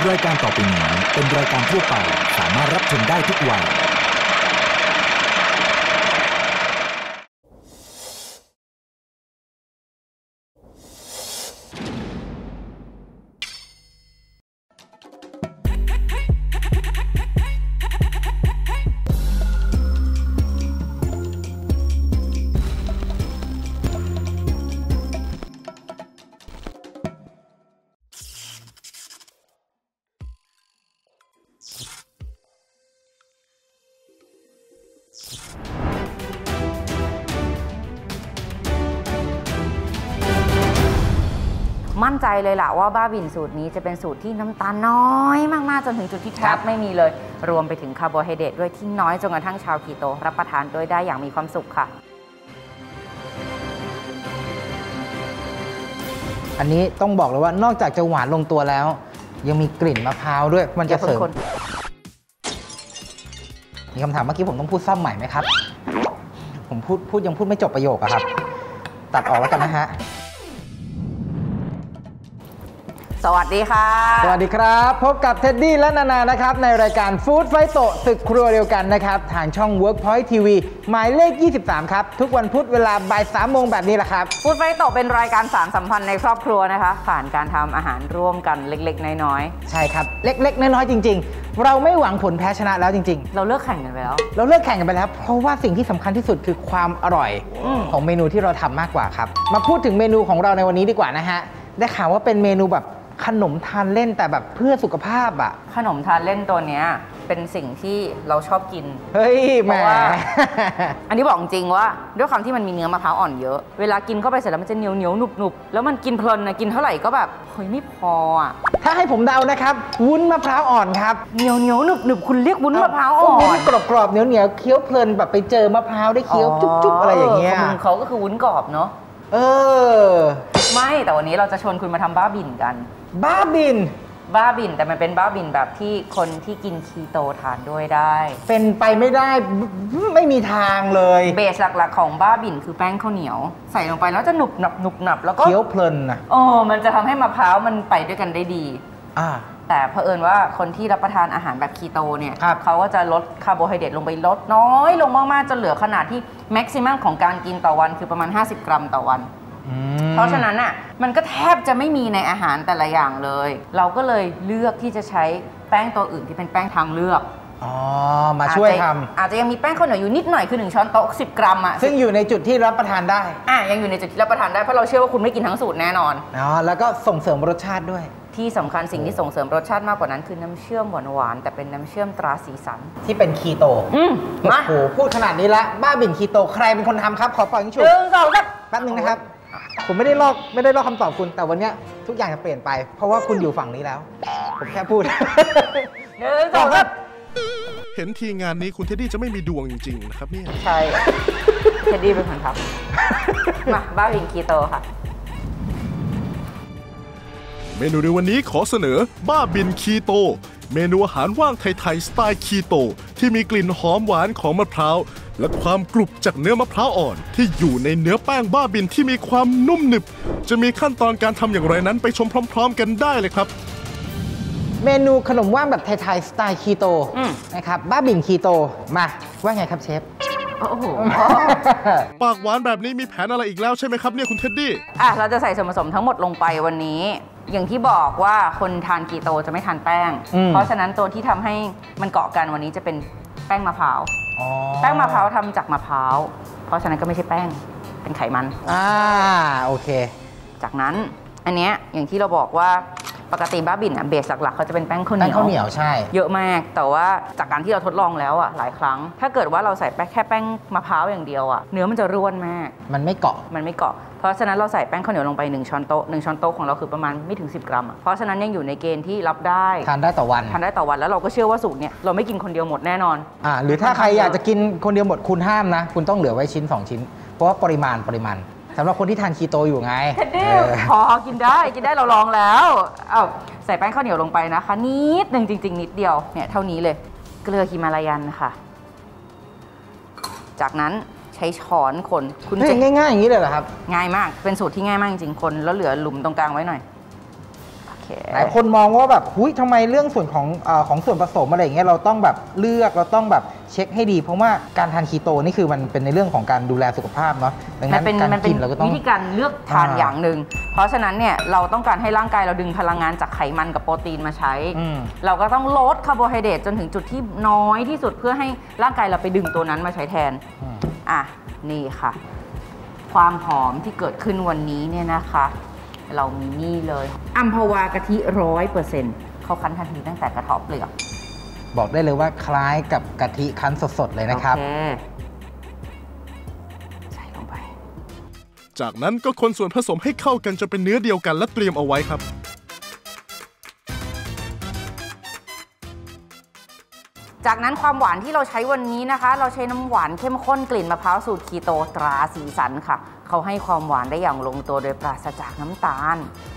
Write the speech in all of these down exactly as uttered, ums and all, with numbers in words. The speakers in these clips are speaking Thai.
รายการต่อไปนี้เป็นรายการทั่วไปสามารถรับชมได้ทุกวัยมั่นใจเลยล่ะว่าบ้าบินสูตรนี้จะเป็นสูตรที่น้ำตาลน้อยมากๆจนถึงจุดที่แทบไม่มีเลยรวมไปถึงคาร์โบไฮเดรตด้วยที่น้อยจนกระทั่งชาวคีโตรับประทานด้วยได้อย่างมีความสุขค่ะอันนี้ต้องบอกเลยว่านอกจากจะหวานลงตัวแล้วยังมีกลิ่นมะพร้าวด้วยมันจะเสริมมีคำถามเมื่อกี้ผมต้องพูดซ่อมใหม่ไหมครับผมพูดพูดยังพูดไม่จบประโยคอะครับตัดออกแล้วกันนะฮะสวัสดีค่ะสวัสดีครับพบกับเท็ดดี้และนานานะครับในรายการฟู้ดไฟโตศึกครัวเดียวกันนะครับทางช่อง Workpoint ที วี หมายเลขยี่สิบสามครับทุกวันพุธเวลาบ่ายสามโมงแบบนี้แหละครับฟู้ดไฟโตเป็นรายการสารสัมพันธ์ในครอบครัวนะคะผ่านการทำอาหารร่วมกันเล็กๆน้อยๆใช่ครับเล็กๆน้อยๆจริงๆเราไม่หวังผลแพ้ชนะแล้วจริงๆเราเลิกแข่งกันไปแล้วเราเลิกแข่งกันไปแล้วเพราะว่าสิ่งที่สำคัญที่สุดคือความอร่อยของเมนูที่เราทำมากกว่าครับมาพูดถึงเมนูของเราในวันนี้ดีกว่านะฮะได้ข่าวว่าเป็นเมนูแบบขนมทานเล่นแต่แบบเพื่อสุขภาพอ่ะขนมทานเล่นตัวนี้เป็นสิ่งที่เราชอบกินเฮ้ยแม่อันนี้บอกจริงว่าด้วยความที่มันมีเนื้อมะพร้าวอ่อนเยอะเวลากินเข้าไปเสร็จแล้วมันจะเหนียวเหนียวหนุบหนุบแล้วมันกินเพลินนะกินเท่าไหร่ก็แบบเฮ้ยไม่พออ่ะถ้าให้ผมเดานะครับวุ้นมะพร้าวอ่อนครับเหนียวเหนียวหนุบหนุบคุณเรียกวุ้นมะพร้าวอ่อนวุ้นกรอบกรอบเหนียวเหนียวเคี้ยวเพลินแบบไปเจอมะพร้าวได้เคี้ยวจุ๊บจุ๊บอะไรอย่างเงี้ยของเขาก็คือวุ้นกรอบเนาะเออไม่แต่วันนี้เราจะชวนคุณมาทำบ้าบินกันบ้าบินบ้าบินแต่มันเป็นบ้าบินแบบที่คนที่กินคีโตทานด้วยได้เป็นไปไม่ได้ไม่มีทางเลยเบสหลักๆของบ้าบินคือแป้งข้าวเหนียวใส่ลงไปแล้วจะหนุบหนับหนุบหนับแล้วก็เคี้ยวเพลินนะโอ้มันจะทำให้มะพร้าวมันไปด้วยกันได้ดีอ่าแต่เผอิญว่าคนที่รับประทานอาหารแบบคีโตเนี่ยเขาก็จะลดคาร์โบไฮเดรตลงไปลดน้อยลงมากๆจนเหลือขนาดที่แม็กซิมัมของการกินต่อวันคือประมาณห้าสิบกรัมต่อวันเพราะฉะนั้นอ่ะมันก็แทบจะไม่มีในอาหารแต่ละอย่างเลยเราก็เลยเลือกที่จะใช้แป้งตัวอื่นที่เป็นแป้งทางเลือกอ๋อมาช่วยทำอาจจะยังมีแป้งข้าวเหนียวอยู่นิดหน่อยคือหนึ่งช้อนโต๊ะสิบกรัมอ่ะซึ่งอยู่ในจุดที่รับประทานได้อ่ะยังอยู่ในจุดที่รับประทานได้เพราะเราเชื่อว่าคุณไม่กินทั้งสูตรแน่นอนอ๋อแล้วก็ส่งเสริมรสชาติด้วยที่สำคัญสิ่งที่ส่งเสริมรสชาติมากกว่านั้นคือน้ำเชื่อมหวานๆแต่เป็นน้ำเชื่อมตราสีสันที่เป็นคีโตอืมมาโอ้โหพูดขนาดนี้ละบ้าบิ่นคีโตใครเป็นคนทำครับขอปล่อยยิงฉุบหนึ่งสองสามแป๊บนึงนะครับผมไม่ได้ลอกไม่ได้ลอกคำตอบคุณแต่วันนี้ทุกอย่างจะเปลี่ยนไปเพราะว่าคุณอยู่ฝั่งนี้แล้วผมแค่พูดหนึ่งสองสามเห็นทีงานนี้คุณเท็ดดี้จะไม่มีดวงจริงๆนะครับเนี่ยใช่เท็ดดี้เป็นคนทำมาบ้าบิ่นคีโตค่ะเมนูในวันนี้ขอเสนอบ้าบินคีโตเมนูอาหารว่างไทยๆสไตล์คีโตที่มีกลิ่นหอมหวานของมะพร้าวและความกรุบจากเนื้อมะพร้าวอ่อนที่อยู่ในเนื้อแป้งบ้าบินที่มีความนุ่มหนึบจะมีขั้นตอนการทำอย่างไรนั้นไปชมพร้อมๆกันได้เลยครับเมนูขนมว่างแบบไทยๆสไตล์คีโตนะครับบ้าบินคีโตมาว่าไงครับเชฟโอ้โหปากหวานแบบนี้มีแผนอะไรอีกแล้วใช่ไหมครับเนี่ยคุณเท็ดดี้อ่ะเราจะใส่ส่วนผสมทั้งหมดลงไปวันนี้อย่างที่บอกว่าคนทานคีโตจะไม่ทานแป้งเพราะฉะนั้นตัวที่ทำให้มันเกาะกันวันนี้จะเป็นแป้งมะพร้าวแป้งมะพร้าวทำจากมะพร้าวเพราะฉะนั้นก็ไม่ใช่แป้งเป็นไขมันอ่าโอเคจากนั้นอันเนี้ยอย่างที่เราบอกว่าปกติบ้าบินอ่ะเบสหลักๆเขาจะเป็นแป้งข้าวเหนียวแป้งข้าวเหนียวใช่เยอะมากแต่ว่าจากการที่เราทดลองแล้วอ่ะหลายครั้งถ้าเกิดว่าเราใส่แป้งแค่แป้งมะพร้าวอย่างเดียวอ่ะเนื้อมันจะร่วนมากมันไม่เกาะมันไม่เกาะเพราะฉะนั้นเราใส่แป้งข้าวเหนียวลงไปหนึ่งช้อนโต๊ะหนึ่งช้อนโต๊ะของเราคือประมาณไม่ถึงสิบกรัมเพราะฉะนั้นยังอยู่ในเกณฑ์ที่รับได้ทานได้ต่อวันทานได้ต่อวันแล้วเราก็เชื่อว่าสูตรเนี้ยเราไม่กินคนเดียวหมดแน่นอนอ่าหรือถ้าใครอยากจะกินคนเดียวหมดคุณห้ามนะคุณต้องเหลือไว้ชิ้นสองชิ้นเพราะว่าปริมาณปริมาณสำหรับคนที่ทานคีโตอยู่ไงเท็ดดี้พอกินได้กินได้เราลองแล้วเอ้าใส่แป้งข้าวเหนียวลงไปนะคะนิดหนึ่งจริงๆนิดเดียวเนี่ยเท่านี้เลยเกลือฮิมาลายันค่ะจากนั้นใช้ช้อนคนคุณจะง่ายๆอย่างนี้เลยเหรอครับง่ายมากเป็นสูตรที่ง่ายมากจริงๆคนแล้วเหลือหลุมตรงกลางไว้หน่อยหลายคนมองว่าแบบหุ้ยทำไมเรื่องส่วนของเอ่อของส่วนผสมอะไรอย่างเงี้ยเราต้องแบบเลือกเราต้องแบบเช็คให้ดีเพราะว่าการทานคีโตนี่คือมันเป็นในเรื่องของการดูแลสุขภาพเนาะดังนั้นการกินเราก็ต้องวิธีการเลือกทานอย่างหนึ่งเพราะฉะนั้นเนี่ยเราต้องการให้ร่างกายเราดึงพลังงานจากไขมันกับโปรตีนมาใช้เราก็ต้องลดคาร์โบไฮเดรตจนถึงจุดที่น้อยที่สุดเพื่อให้ร่างกายเราไปดึงตัวนั้นมาใช้แทนอ่ะนี่ค่ะความหอมที่เกิดขึ้นวันนี้เนี่ยนะคะเรามีนี่เลยอัมพวากะทิร้อยเปอร์เซ็นต์เขาคั้นทันทีตั้งแต่กระเทาะเปลือกบอกได้เลยว่าคล้ายกับกะทิคั้นสดๆเลยนะครับใส่ลงไปจากนั้นก็คนส่วนผสมให้เข้ากันจนเป็นเนื้อเดียวกันและเตรียมเอาไว้ครับจากนั้นความหวานที่เราใช้วันนี้นะคะเราใช้น้ำหวานเข้มข้นกลิ่นมะพร้าวสูตรคีโตตราสีสันค่ะเขาให้ความหวานได้อย่างลงตัวโดยปราศจากน้ำตาล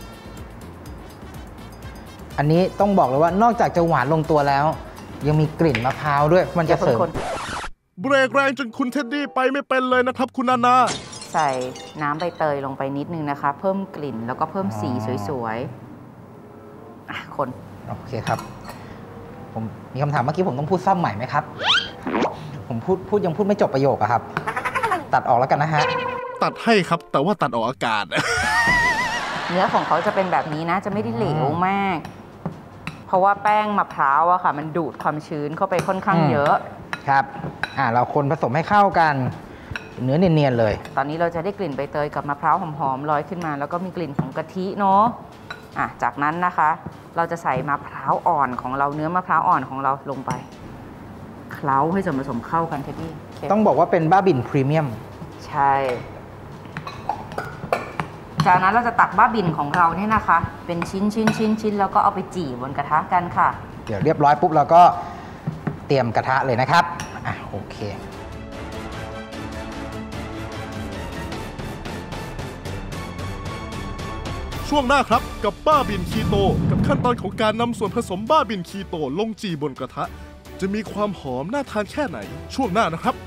อันนี้ต้องบอกเลยว่านอกจากจะหวานลงตัวแล้วยังมีกลิ่นมะพร้าวด้วยมันจะเสริมเบรกแรงจนคุณเท็ดดี้ไปไม่เป็นเลยนะครับคุณนานาใส่น้ำใบเตยลงไปนิดนึงนะคะเพิ่มกลิ่นแล้วก็เพิ่มสีสวยๆอ่ะคนโอเคครับผมมีคำถามเมื่อกี้ผมต้องพูดซ่อมใหม่ไหมครับผมพูดพูดยังพูดไม่จบประโยคอะครับตัดออกแล้วกันนะฮะตัดให้ครับแต่ว่าตัดออกอากาศเนื้อของเขาจะเป็นแบบนี้นะจะไม่ได้เหลวมากเพราะว่าแป้งมะพร้าวอะค่ะมันดูดความชื้นเข้าไปค่อนข้างเยอะครับอ่าเราคนผสมให้เข้ากันเนื้อเนียนๆเลยตอนนี้เราจะได้กลิ่นใบเตยกับมะพร้าวหอมๆลอยขึ้นมาแล้วก็มีกลิ่นของกะทิเนาะอ่ะจากนั้นนะคะเราจะใส่มะพร้าวอ่อนของเราเนื้อมะพร้าวอ่อนของเราลงไปเคล้าให้ส่วนผสมเข้ากันเท็ดดี้ต้องบอกว่าเป็นบ้าบินพรีเมียมใช่จากนั้นเราจะตักบ้าบินของเราเนี่ยนะคะเป็นชิ้นชิ้นชิ้นชิ้นแล้วก็เอาไปจี่บนกระทะกันค่ะเดี๋ยวเรียบร้อยปุ๊บเราก็เตรียมกระทะเลยนะครับอ่ะโอเคช่วงหน้าครับกับบ้าบินคีโตกับขั้นตอนของการนำส่วนผสมบ้าบินคีโตลงจี่บนกระทะจะมีความหอมน่าทานแค่ไหนช่วงหน้านะครับ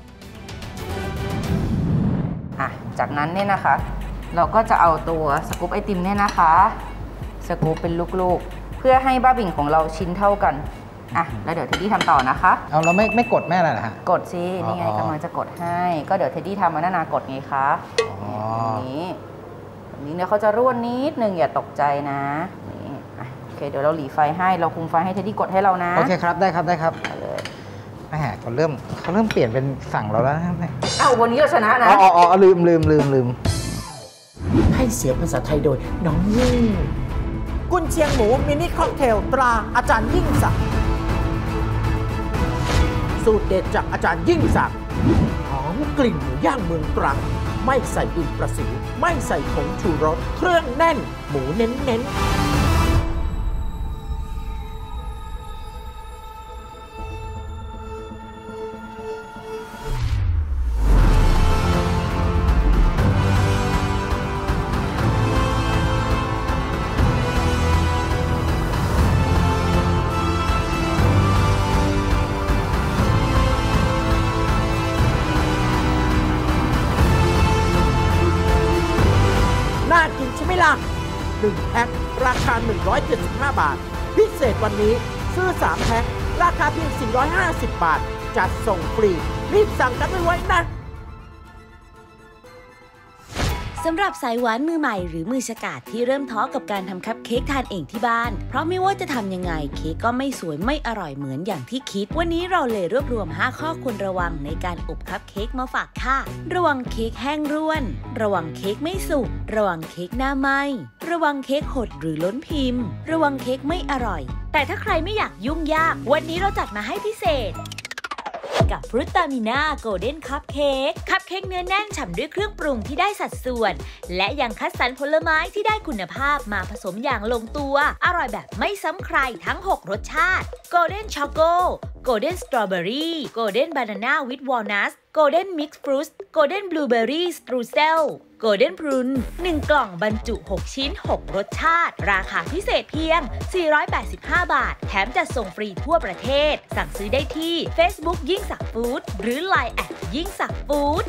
อ่ะจากนั้นเนี่ยนะคะเราก็จะเอาตัวสกู๊ปไอติมเนี่ยนะคะสกู๊ปเป็นลูกๆเพื่อให้บ้าบินของเราชิ้นเท่ากันอ่ะแล้วเดี๋ยวเท็ดดี้ทำต่อนะคะเอาเราไม่ไม่กดแม่อะไรนะฮะกดสินี่ไงกำลังจะกดให้ก็เดี๋ยวเท็ดดี้ทำมาหน้านากดไงคะอ๋อนี้นี้เนี่ยเขาจะร่วนนิดนึงอย่าตกใจนะนี่โอเคเดี๋ยวเราหลีไฟให้เราคุมไฟให้เท็ดดี้กดให้เรานะโอเคครับได้ครับได้ครับแม่เขาเริ่มเขาเริ่มเปลี่ยนเป็นสั่งเราแล้วนะครับอ้าววันนี้เราชนะนะอ๋ออ๋อลืมลืมลืมลืมให้เสียงภาษาไทยโดยน้องยิ่งกุนเชียงหมูมินิค็อกเทลตราอาจารย์ยิ่งศักดิ์สูตรเด็ดจากอาจารย์ยิ่งศักดิ์หอมกลิ่นหมูย่างเมืองตรังไม่ใส่ดินประสิวไม่ใส่ผงชูรสเครื่องแน่นหมูเน้นๆหนึ่งแพ็คราคาหนึ่งร้อยเจ็ดสิบห้าบาทพิเศษวันนี้ซื้อสามแพ็คราคาเพียงสี่ร้อยห้าสิบบาทจัดส่งฟรีรีบสั่งกันไว้นะสำหรับสายหวานมือใหม่หรือมือฉกาจที่เริ่มท้อกับการทำคัพเค้กทานเองที่บ้านเพราะไม่ว่าจะทำยังไงเค้กก็ไม่สวยไม่อร่อยเหมือนอย่างที่คิดวันนี้เราเลยรวบรวมห้าข้อควรระวังในการอบคัพเค้กมาฝากค่ะระวังเค้กแห้งร่วนระวังเค้กไม่สุกระวังเค้กหน้าไหม้ระวังเค้กหดหรือล้นพิมพ์ระวังเค้กไม่อร่อยแต่ถ้าใครไม่อยากยุ่งยากวันนี้เราจัดมาให้พิเศษกับฟรุตตามิน่าโกลเด้นคัพเค้กคัพเค้กเนื้อแน่นฉ่ำด้วยเครื่องปรุงที่ได้สัดส่วนและยังคัดสรรผลไม้ที่ได้คุณภาพมาผสมอย่างลงตัวอร่อยแบบไม่ซ้ำใครทั้งหกรสชาติโกลเด้นช็อกโกโกลเด้นสตรอเบอรี่โกลเด้นบานาน่าวิดวอลนัทโกลเด้นมิกซ์ฟรุตโกลเด้นบลูเบอร์รี่สตรูเซลโกลเด้นพรุนหนึ่งกล่องบรรจุหกชิ้นหกรสชาติราคาพิเศษเพียงสี่ร้อยแปดสิบห้าบาทแถมจัดส่งฟรีทั่วประเทศสั่งซื้อได้ที่ Facebook ยิ่งศักดิ์ฟู้ดหรือ ไลน์ แอทยิ่งศักดิ์ฟู้ด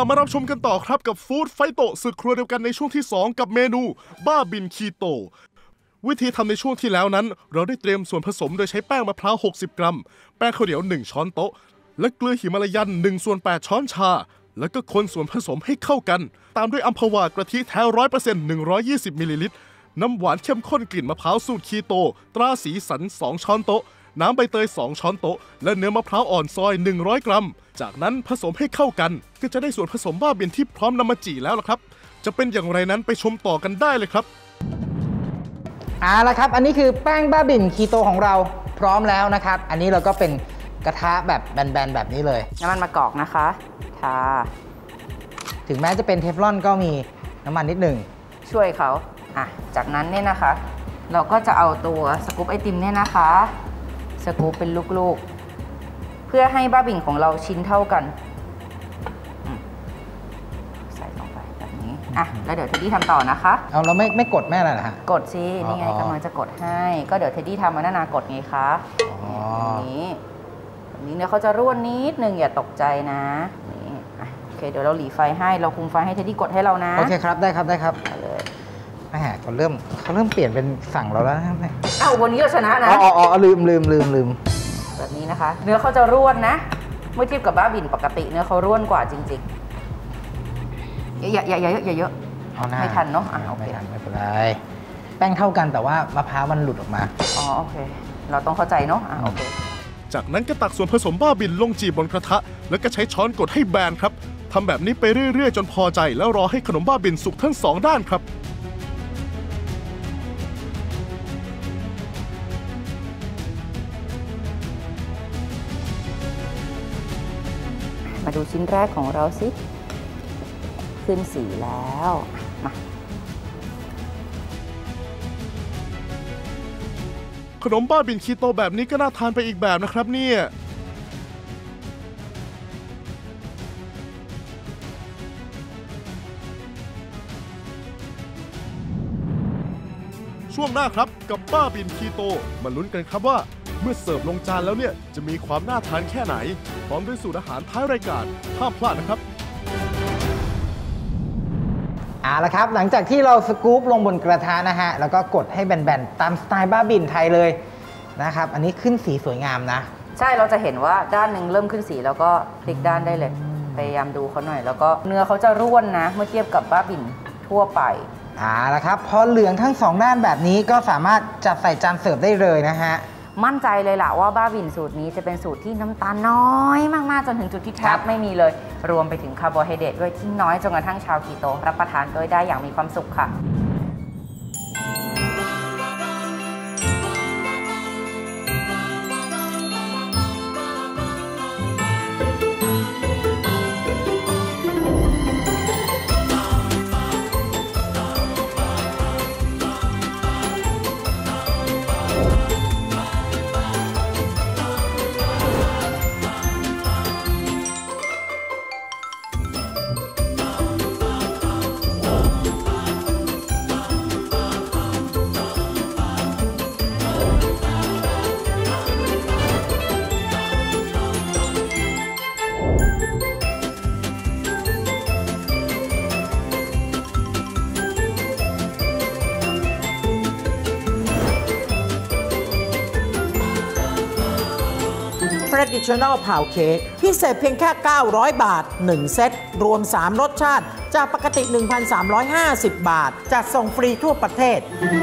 บมารับชมกันต่อครับกับฟู้ดไฟโตศึกครัวเดียวกันในช่วงที่สองกับเมนูบ้าบินคีโตวิธีทำในช่วงที่แล้วนั้นเราได้เตรียมส่วนผสมโดยใช้แป้งมะพร้าวหกสิบกรัมแป้งข้าวเหนียวหนึ่งช้อนโต๊ะและเกลือหิมาลายันหนึ่งส่วนแปดช้อนชาแล้วก็คนส่วนผสมให้เข้ากันตามด้วยอัมพวากะทิแท้ ร้อยเปอร์เซ็นต์ หนึ่งร้อยยี่สิบมิลลิลิตรน้ำหวานเข้มข้นกลิ่นมะพร้าวสูตรคีโตตราสีสันสองช้อนโต๊ะน้ำใบเตยสองช้อนโต๊ะและเนื้อมะพร้าวอ่อนซอยหนึ่งร้อยกรัมจากนั้นผสมให้เข้ากันก็จะได้ส่วนผสมบ้าบินที่พร้อมนำมาจี่แล้วล่ะครับจะเป็นอย่างไรนั้นไปชมต่อกันได้เลยครับเอาละครับอันนี้คือแป้งบ้าบินคีโตของเราพร้อมแล้วนะครับอันนี้เราก็เป็นกระทะแบบแบนๆแบบนี้เลยน้ำมันมะกอกนะคะทาถึงแม้จะเป็นเทฟลอนก็มีน้ำมันนิดหนึ่งช่วยเขาอ่ะจากนั้นเนี่ยนะคะเราก็จะเอาตัวสกู๊ปไอติมเนี่ยนะคะสกู๊ปเป็นลูกๆเพื่อให้บ้าบินของเราชิ้นเท่ากันใส่ลงไปแบบนี้อ่ะแล้วเดี๋ยวเทดดี้ทำต่อนะคะเอาเราไม่ไม่กดแม่อะไรนะฮะกดสินี่ไงกำลังจะกดให้ก็เดี๋ยวเทดดี้ทำมาหน้านากดไงคะแบบนี้แบบนี้เนี่ยเขาจะร่วนนิดนึงอย่าตกใจนะนี่โอเคเดี๋ยวเราหลีไฟให้เราคุมไฟให้เทดดี้กดให้เรานะโอเคครับได้ครับได้ครับแม่เขาเริ่มเขาเริ่มเปลี่ยนเป็นสั่งเราแล้วนะครับอ้าววันนี้เราชนะนะอ๋ออ๋อลืมลืมลืมลืมแบบนี้นะคะเนื้อเขาจะร่วนนะเมื่อเทียบกับบ้าบินปกติเนื้อเขาร่วนกว่าจริงๆอย่าอย่าอย่าเยอะอย่าเยอะไม่ทันเนาะอ่ะโอเคไม่เป็นไรแป้งเท่ากันแต่ว่ามะพร้าวมันหลุดออกมาอ๋อโอเคเราต้องเข้าใจเนาะอ่ะโอเคจากนั้นก็ตักส่วนผสมบ้าบินลงจีบบนกระทะแล้วก็ใช้ช้อนกดให้แบนครับทำแบบนี้ไปเรื่อยๆจนพอใจแล้วรอให้ขนมบ้าบินสุกทั้งสองด้านครับมาดูชิ้นแรกของเราสิขึ้นสีแล้วมาขนมบ้าบินคีโตแบบนี้ก็น่าทานไปอีกแบบนะครับเนี่ยช่วงหน้าครับกับบ้าบินคีโตมาลุ้นกันครับว่าเมื่อเสิร์ฟลงจานแล้วเนี่ยจะมีความน่าทานแค่ไหนพร้อมด้วยสูตรอาหารท้ายรายการห้ามพลาดนะครับเอาละครับหลังจากที่เราสกู๊ปลงบนกระทะนะฮะแล้วก็กดให้แบนๆตามสไตล์บ้าบินไทยเลยนะครับอันนี้ขึ้นสีสวยงามนะใช่เราจะเห็นว่าด้านหนึ่งเริ่มขึ้นสีแล้วก็พลิกด้านได้เลยพยายามดูเขาหน่อยแล้วก็เนื้อเขาจะร่วนนะเมื่อเทียบกับบ้าบินทั่วไปเอาละครับพอเหลืองทั้งสองด้านแบบนี้ก็สามารถจัดใส่จานเสิร์ฟได้เลยนะฮะมั่นใจเลยล่ะว่าบ้าบินสูตรนี้จะเป็นสูตรที่น้ำตาลน้อยมากๆจนถึงจุดที่แทบไม่มีเลยรวมไปถึงคาร์โบไฮเดรตด้วยที่น้อยจนกระทั่งชาวคีโตรับประทานด้วยได้อย่างมีความสุขค่ะ Traditional Pound Cake พิเศษเพียงแค่เก้าร้อยบาทหนึ่งเซตรวมสามรสชาติจากปกติ หนึ่งพันสามร้อยห้าสิบ บาทจัดส่งฟรีทั่วประเทศ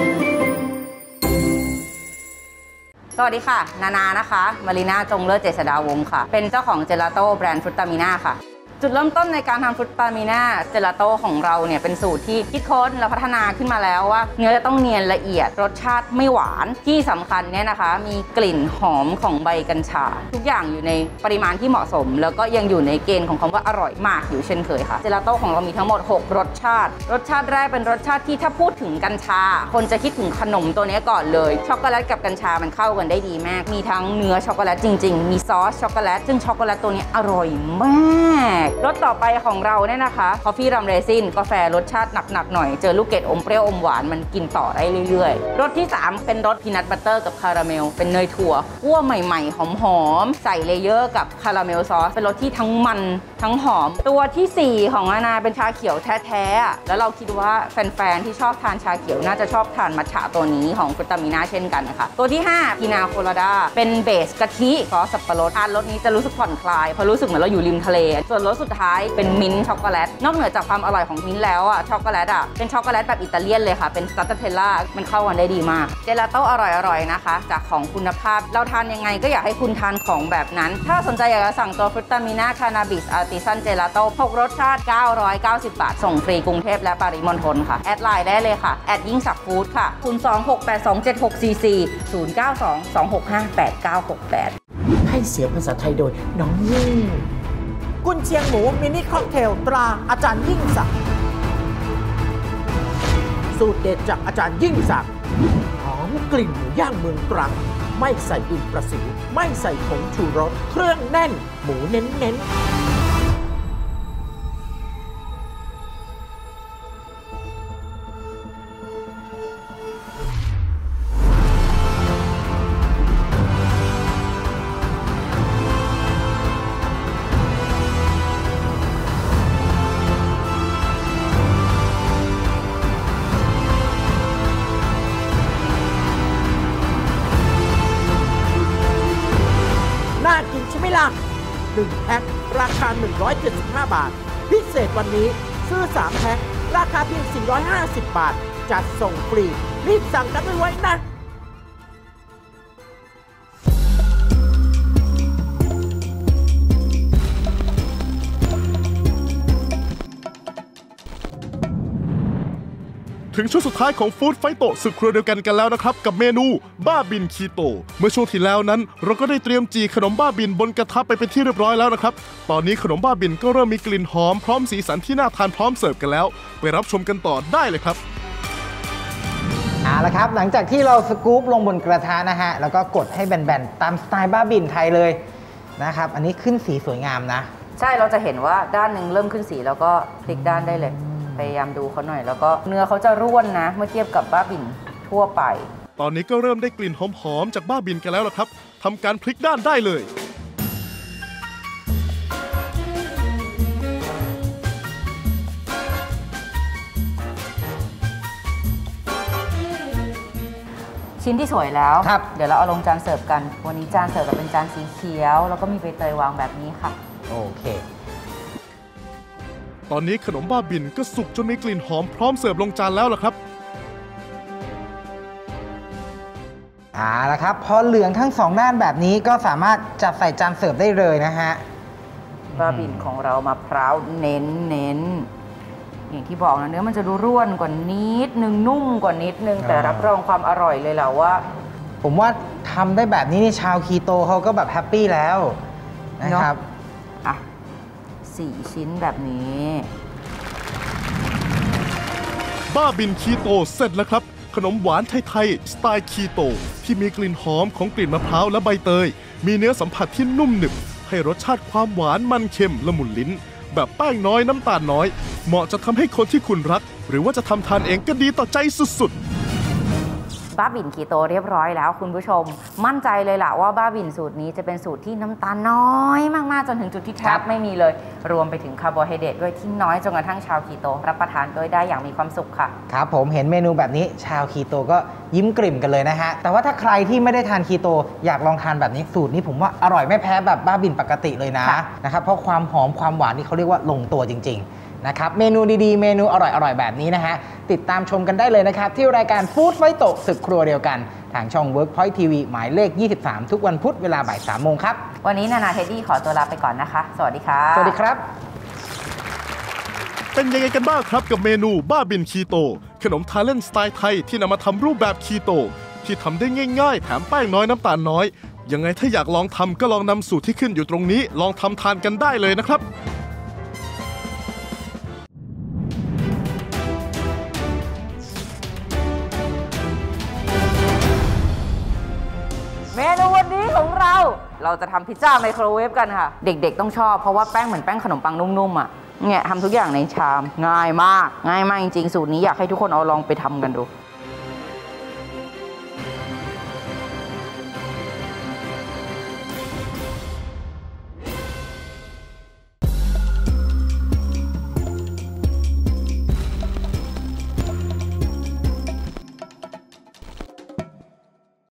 สวัสดีค่ะนานานะคะมารีนาจงเลิศเจษฎาวงศ์ค่ะเป็นเจ้าของเจลาโต้แบรนด์ฟรุตตามิน่าค่ะจุดเริ่มต้นในการทำฟรุตตามิน่าเจลาโต้ของเราเนี่ยเป็นสูตรที่คิดค้นและพัฒนาขึ้นมาแล้วว่าเนื้อจะต้องเนียนละเอียดรสชาติไม่หวานที่สำคัญเนี่ยนะคะมีกลิ่นหอมของใบกัญชาทุกอย่างอยู่ในปริมาณที่เหมาะสมแล้วก็ยังอยู่ในเกณฑ์ของคำว่าอร่อยมากอยู่เช่นเคยค่ะเจลาโต้ของเรามีทั้งหมดหกรสชาติรสชาติแรกเป็นรสชาติที่ถ้าพูดถึงกัญชาคนจะคิดถึงขนมตัวนี้ก่อนเลยช็อกโกแลตกับกัญชามันเข้ากันได้ดีมากมีทั้งเนื้อช็อกโกแลตจริงๆมีซอสช็อกโกแลตซึ่งช็อกโกแลตตัวนี้อร่อยมากรสต่อไปของเราเนี่ยนะคะคอฟฟี่รัมเรซินกาแฟรสชาติหนักๆหน่อยเจอลูกเกดอมเปรี้ยวอมหวานมันกินต่อได้เรื่อยๆรสที่สามเป็นรสพีนัทบัตเตอร์กับคาราเมลเป็นเนยถั่วคั่วใหม่ๆหอมๆใส่เลเยอร์กับคาราเมลซอสเป็นรสที่ทั้งมันทั้งหอมตัวที่สี่ของอาณาเป็นชาเขียวแท้ๆแล้วเราคิดว่าแฟนๆที่ชอบทานชาเขียวน่าจะชอบทานมัทฉะตัวนี้ของฟรุตามิน่าเช่นกันนะคะตัวที่ห้าพีนาโคลาดาเป็นเบสกะทิซอสสับปะรดทานรสนี้จะรู้สึกผ่อนคลายเพราะรู้สึกเหมือนเราอยู่ริมทะเลส่วนรสสุดท้ายเป็นมิ้นท์ช็อกโกแลตนอกเหนือจากความอร่อยของมิ้นท์แล้วอ่ะช็อกโกแลตอ่ะเป็นช็อกโกแลตแบบอิตาเลียนเลยค่ะเป็นสตาร์เทลล่ามันเข้ากันได้ดีมากเจลาโต้อร่อยๆนะคะจากของคุณภาพเราทานยังไงก็อยากให้คุณทานของแบบนั้นถ้าสนใจอยากจะสั่งตัวฟรุตามิน่าคานาบิสอาร์ติซันเจลาโต้หกรสชาติเก้าร้อยเก้าสิบบาทส่งฟรีกรุงเทพและปริมณฑลค่ะแอดไลน์ได้เลยค่ะแอดยิ่งศักดิ์ฟู้ดค่ะศูนย์ สอง หก แปด สอง เจ็ด หก สี่ สี่ ศูนย์ เก้า สอง สอง หก ห้า แปด เก้า หก แปดให้เสียงภาษาไทยโดยน้องยิ่งกุนเชียงหมูมินิค็อกเทลตราอาจารย์ยิ่งศักดิ์สูตรเด็ดจากอาจารย์ยิ่งศักดิ์หอมกลิ่นหมูย่างเมืองตรังไม่ใส่ดินประสิวไม่ใส่ผงชูรสเครื่องแน่นหมูเน้นๆน่ากินใช่ไหมล่ะหนึ่งแพ็คราคาหนึ่งร้อยเจ็ดสิบห้าบาทพิเศษวันนี้ซื้อสามแพ็คราคาเพียงสี่ร้อยห้าสิบบาทจัดส่งฟรีรีบสั่งกันไว้นะถึงช่วงสุดท้ายของฟู้ดไฟโตศึกครัวเดียวกันกันแล้วนะครับกับเมนูบ้าบินคีโตเมื่อช่วงที่แล้วนั้นเราก็ได้เตรียมจีขนมบ้าบินบนกระทะไปเป็นที่เรียบร้อยแล้วนะครับตอนนี้ขนมบ้าบินก็เริ่มมีกลิ่นหอมพร้อมสีสันที่น่าทานพร้อมเสิร์ฟกันแล้วไปรับชมกันต่อได้เลยครับเอาละครับหลังจากที่เราสกู๊ปลงบนกระทะนะฮะแล้วก็กดให้แบนๆตามสไตล์บ้าบินไทยเลยนะครับอันนี้ขึ้นสีสวยงามนะใช่เราจะเห็นว่าด้านหนึ่งเริ่มขึ้นสีแล้วก็พลิกด้านได้เลยพยายามดูเขาหน่อยแล้วก็เนื้อเขาจะร่วนนะเมื่อเทียบกับบ้าบินทั่วไปตอนนี้ก็เริ่มได้กลิ่นหอมๆจากบ้าบินกันแล้วล่ะครับทำการพลิกด้านได้เลยชิ้นที่สวยแล้วเดี๋ยวเราเอาลงจานเสิร์ฟกันวันนี้จานเสิร์ฟเป็นจานสีเขียวแล้วก็มีใบเตยวางแบบนี้ค่ะโอเคตอนนี้ขนมบ้าบินก็สุกจนมีกลิ่นหอมพร้อมเสิร์ฟลงจานแล้วล่ะครับอ่าละครับพอเหลืองทั้งสองด้านแบบนี้ก็สามารถจัดใส่จานเสิร์ฟได้เลยนะฮะบ้าบินของเรามะพร้าวเน้นเน้นอย่างที่บอกนะเนื้อมันจะดูร่วนกว่านิดนึงนุ่มกว่านิดนึงแต่รับรองความอร่อยเลยแหละว่าผมว่าทำได้แบบนี้นี่ชาวคีโตเขาก็แบบแฮปปี้แล้วนะครับอ่ะสี่ชิ้นแบบนี้บ้าบินคีโตเสร็จแล้วครับขนมหวานไทยๆสไตล์คีโตที่มีกลิ่นหอมของกลิ่นมะพร้าวและใบเตยมีเนื้อสัมผัสที่นุ่มหนึบให้รสชาติความหวานมันเค็มละมุนลิ้นแบบแป้งน้อยน้ำตาลน้อยเหมาะจะทำให้คนที่คุณรักหรือว่าจะทำทานเองก็ดีต่อใจสุดๆบ้าบินคีโตเรียบร้อยแล้วคุณผู้ชมมั่นใจเลยล่ะว่าบ้าบินสูตรนี้จะเป็นสูตรที่น้ำตาลน้อยมากๆจนถึงจุดที่แทบไม่มีเลยรวมไปถึงคาร์โบไฮเดรตด้วยที่น้อยจนกระทั่งชาวคีโตรับประทานก็ได้อย่างมีความสุขค่ะครับผมเห็นเมนูแบบนี้ชาวคีโตก็ยิ้มกลิ่มกันเลยนะฮะแต่ว่าถ้าใครที่ไม่ได้ทานคีโตอยากลองทานแบบนี้สูตรนี้ผมว่าอร่อยไม่แพ้แบบบ้าบินปกติเลยนะนะครับเพราะความหอมความหวานนี่เขาเรียกว่าลงตัวจริงๆนะครับเมนูดีๆเมนูอร่อยๆแบบนี้นะฮะติดตามชมกันได้เลยนะครับที่รายการฟู้ดไฟโตศึกครัวเดียวกันทางช่อง Workpoint ที วี หมายเลขยี่สิบสามทุกวันพุธเวลาบ่ายสามโมงครับวันนี้นานาเทดดี้ขอตัวลาไปก่อนนะคะสวัสดีค่ะสวัสดีครับเป็นยังไงกันบ้างครับกับเมนูบ้าบินคีโตขนมทานเล่นสไตล์ไทยที่นำมาทำรูปแบบคีโตที่ทำได้ง่ายๆแถมแป้งน้อยน้ำตาลน้อยยังไงถ้าอยากลองทำก็ลองนำสูตรที่ขึ้นอยู่ตรงนี้ลองทำทานกันได้เลยนะครับเมนูวันนี้ของเราเราจะทำพิซซ่าไมโครเวฟกันค่ะเด็กๆต้องชอบเพราะว่าแป้งเหมือนแป้งขนมปังนุ่มๆอ่ะเนี่ยทำทุกอย่างในชามง่ายมากง่ายมากจริงๆสูตรนี้อยากให้ทุกคนเอาลองไปทำกันดู